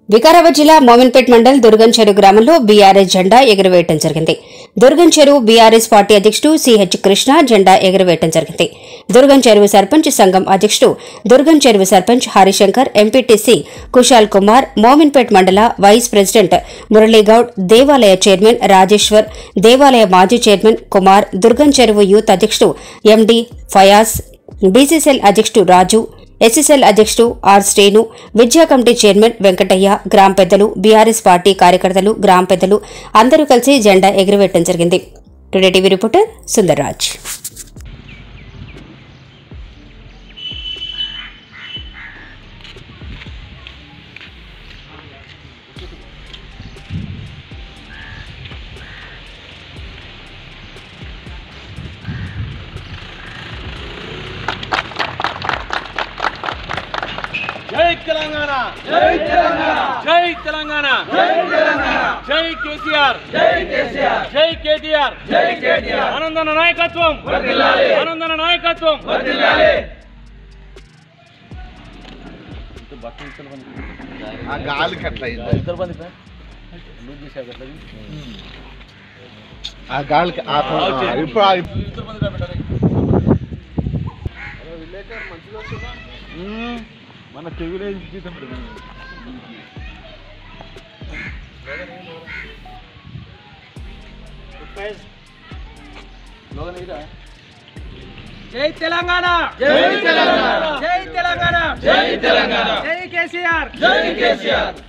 వికారాబాద్ జిల్లా మోమిన్పేట్ మండల్ దుర్గంచెరు గ్రామంలో బీఆర్ఎస్ జెండా ఎగురవేయడం జరిగింది. దుర్గంచెరు బీఆర్ఎస్ పార్టీ అధ్యక్షుడు సిహెచ్ కృష్ణ జెండా ఎగురవేయడం జరిగింది. దుర్గంచెరువు సర్పంచ్ సంఘం అధ్యక్షుడు దుర్గంచెరువు సర్పంచ్ హరిశంకర్, ఎంపీటీసీ కుశాల్ కుమార్, మోమిన్పేట్ మండల వైస్ ప్రెసిడెంట్ మురళీగౌడ్, దేవాలయ చైర్మన్ రాజేశ్వర్, దేవాలయ మాజీ చైర్మన్ కుమార్, దుర్గంచెరువు యూత్ అధ్యక్షుడు ఎండి ఫయాజ్, బీసీసీఎల్ అధ్యక్షుడు రాజు, ఎస్సీసీఎల్ అధ్యక్షుడు ఆర్ శ్రీను, విద్యా కమిటీ చైర్మన్ వెంకటయ్య, గ్రామ పెద్దలు, బీఆర్ఎస్ పార్టీ కార్యకర్తలు, గ్రామ పెద్దలు అందరూ కలిసి జెండా ఎగురవేయడం జరిగింది. Today TV reporter Sundarraj. జై తెలంగాణ, జై తెలంగాణ, జై తెలంగాణ, జై తెలంగాణ, జై కేసీఆర్, జై కేసీఆర్, జై కేటీఆర్, జై కేటీఆర్. ఆనందన నాయకత్వం వర్ధిల్లాలి, ఆనందన నాయకత్వం వర్ధిల్లాలి. ఆ గాలి కట్ల ఇద్దరు బండి లూజ్ చేశారు అట్లా ఆ గాలి ఇప్పుడు ఇద్దరు బండి పెట్టారు. విలేకర్ మంచిగా వస్తుందా మన తెలుగులో జీతం జై తెలంగాణ, జై తెలంగాణ, జై తెలంగాణ, జై తెలంగాణ, జై కేసీఆర్, జై కేసీఆర్.